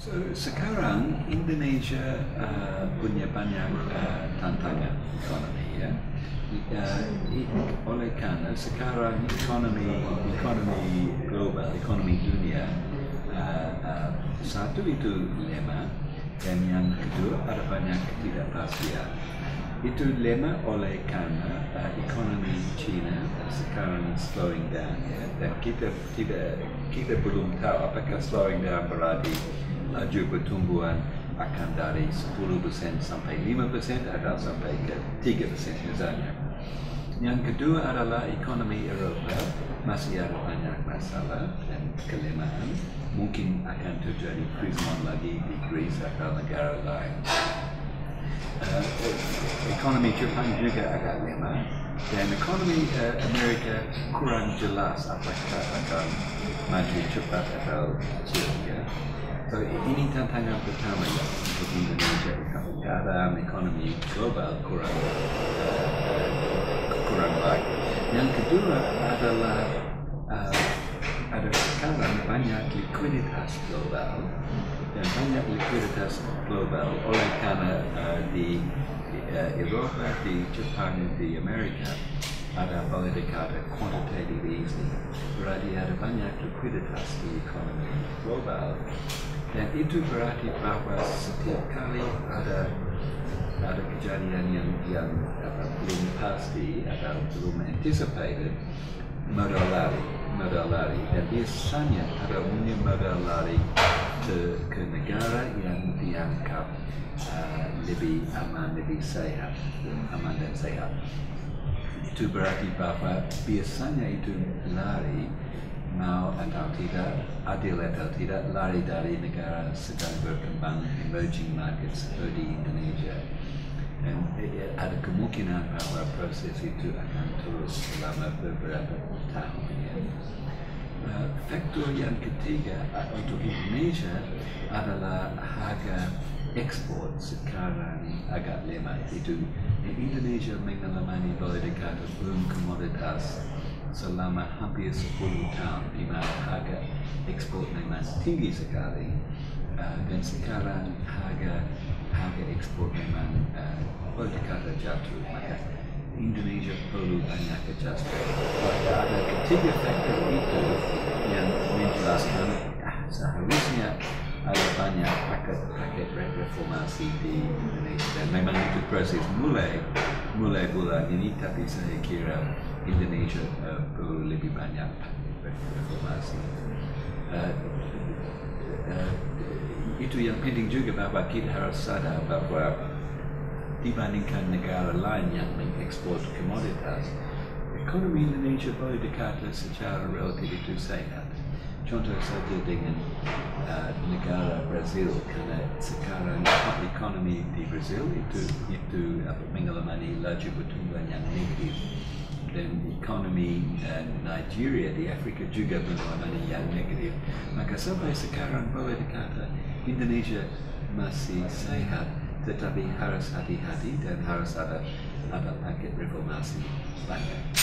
Sekarang Indonesia punya banyak tantangan ekonomi ya. Oleh karena sekarang ekonomi global, ekonomi dunia, satu itu lemah, dan yang kedua ada banyak ketidakpastian. Itu lemah oleh karena ekonomi China sekarang slowing down ya, dan kita belum tahu apakah slowing down berarti laju pertumbuhan akan dari 10% sampai 5% atau sampai ke 3% misalnya. Yang kedua adalah ekonomi Eropa masih ada banyak masalah dan kelemahan, mungkin akan terjadi krisis lagi di Greece atau negara lain. Ekonomi Jepang juga agak lemah, dan ekonomi Amerika kurang jelas apakah akan maju cepat atau kecil ya. So, ini tantangan pertama ya untuk Indonesia. Keadaan ekonomi global kurang baik. Yang kedua adalah ada sekarang banyak likuiditas global, dan banyak likuiditas global oleh karena di Eropa, di Jepang, di Amerika ada boleh dikata quantitative easing, berarti ada banyak likuiditas di ekonomi global, dan itu berarti bahwa setiap kali ada kejadian yang belum pasti atau belum anticipated, modal lari, dan biasanya ada umumnya modal lari ke negara yang dianggap lebih aman, lebih sehat, aman dan sehat. Itu berarti bahwa biasanya itu lari, mau atau tidak, adil atau tidak, lari dari negara sedang berkembang, emerging markets seperti Indonesia. Dan ada kemungkinan bahwa proses itu akan terus selama beberapa tahun. Ya. Faktor yang ketiga untuk Indonesia adalah harga ekspor sekarang agak lemah. Itu Indonesia mengalami boleh dikata boom komoditas selama hampir 10 tahun, di mana harga ekspor memang tinggi sekali, dan sekarang harga ekspor memang boleh dikata jatuh. Maka Indonesia perlu banyak adjustment. Ada ketiga faktor itu yang menjelaskan seharusnya ada banyak paket reformasi di Indonesia, dan memang itu proses mulai bulan ini, tapi saya kira Indonesia perlu lebih banyak reformasi. Itu yang penting juga bahwa kita harus sadar bahwa dibandingkan negara lain yang mengekspor komoditas, ekonomi Indonesia boleh dikata secara relatif itu sehat. Contoh saja dengan negara Brazil, karena sekarang ekonomi di Brazil itu mengalami laju pertumbuhan yang negatif, dan ekonomi Nigeria di Afrika juga mengalami yang negatif. Maka sampai sekarang boleh dikata Indonesia masih sehat, tetapi harus hati-hati dan harus ada paket reformasi banyak.